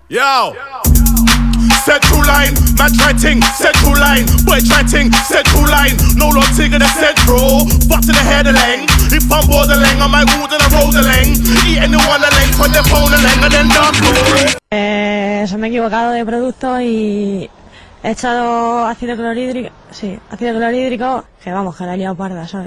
Yo. Central line, man try ting, central line, boy try ting, central line, no long tigger the central, fuck to the head of lang, if I'm bored of lang, I might wood and I roll the lang, eat anyone the lang, put the phone the lang, and then done. Se me he equivocado de producto y he echado ácido clorhídrico, sí, ácido clorhídrico, que vamos, que la he liado parda, ¿sabes?